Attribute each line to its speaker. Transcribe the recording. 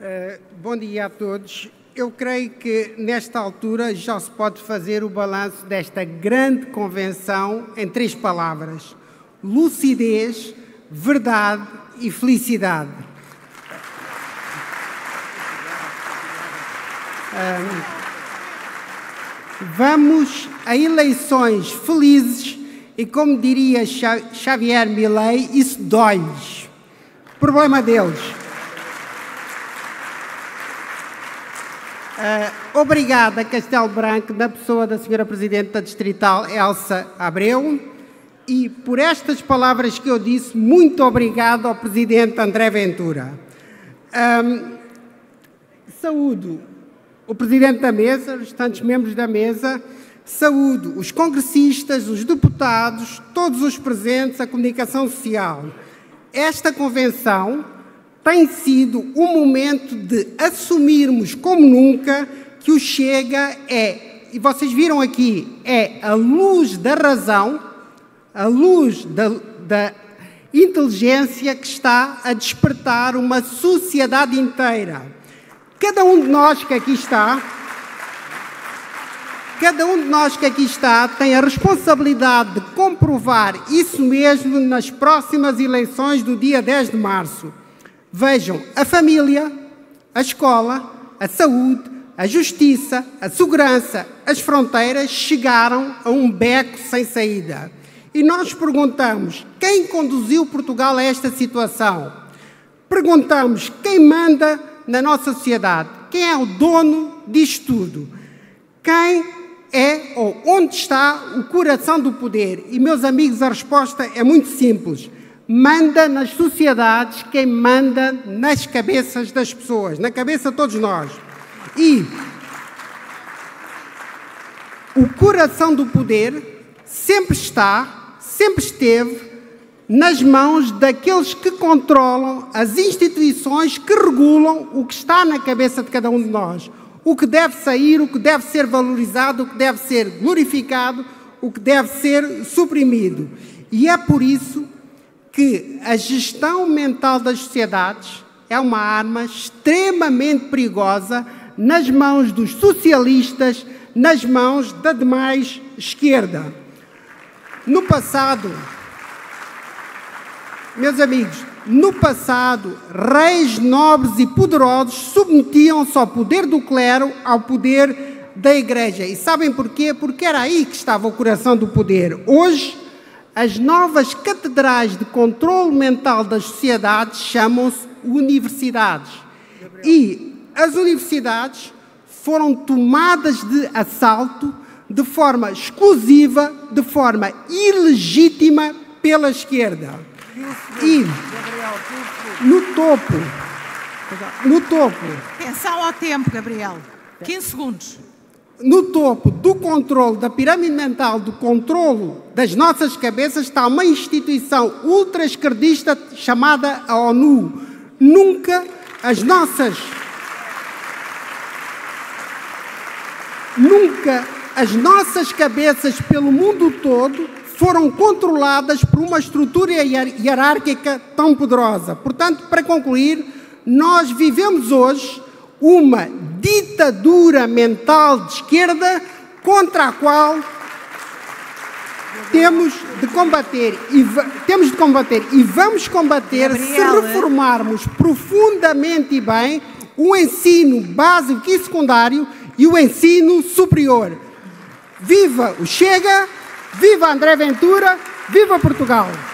Speaker 1: Bom dia a todos. Eu creio que, nesta altura, já se pode fazer o balanço desta grande convenção em 3 palavras: lucidez, verdade e felicidade. Vamos a eleições felizes e, como diria Xavier Milei, isso dói-lhes. Problema deles. Obrigada, Castelo Branco, na pessoa da Sra. Presidente da Distrital, Elsa Abreu, e por estas palavras que eu disse, muito obrigado ao Presidente André Ventura. Saúdo o Presidente da Mesa, os restantes membros da Mesa, saúdo os congressistas, os deputados, todos os presentes, a comunicação social. Esta convenção tem sido um momento de assumirmos como nunca que o Chega é, e vocês viram aqui, é a luz da razão, a luz da inteligência que está a despertar uma sociedade inteira. Cada um de nós que aqui está tem a responsabilidade de comprovar isso mesmo nas próximas eleições do dia 10 de março. Vejam, a família, a escola, a saúde, a justiça, a segurança, as fronteiras chegaram a um beco sem saída. E nós perguntamos, quem conduziu Portugal a esta situação? Perguntamos, quem manda na nossa sociedade? Quem é o dono disto tudo? Quem é ou onde está o coração do poder? E, meus amigos, a resposta é muito simples. Manda nas sociedades quem manda nas cabeças das pessoas, na cabeça de todos nós. E o coração do poder sempre esteve nas mãos daqueles que controlam as instituições que regulam o que está na cabeça de cada um de nós. O que deve sair, o que deve ser valorizado, o que deve ser glorificado, o que deve ser suprimido. E é por isso que a gestão mental das sociedades é uma arma extremamente perigosa nas mãos dos socialistas, nas mãos da demais esquerda. No passado, meus amigos, no passado, reis nobres e poderosos submetiam-se ao poder do clero, ao poder da Igreja. E sabem porquê? Porque era aí que estava o coração do poder. Hoje, as novas catedrais de controle mental das sociedades chamam-se universidades. E as universidades foram tomadas de assalto de forma exclusiva, de forma ilegítima pela esquerda. E no topo...
Speaker 2: Atenção ao tempo, Gabriel. 15 segundos.
Speaker 1: No topo do controle, da pirâmide mental, do controle das nossas cabeças, está uma instituição ultra-esquerdista chamada a ONU. Nunca as nossas cabeças pelo mundo todo foram controladas por uma estrutura hierárquica tão poderosa. Portanto, para concluir, nós vivemos hoje uma ditadura mental de esquerda contra a qual temos de combater e vamos combater se reformarmos profundamente e bem o ensino básico e secundário e o ensino superior. Viva o Chega, viva André Ventura, viva Portugal!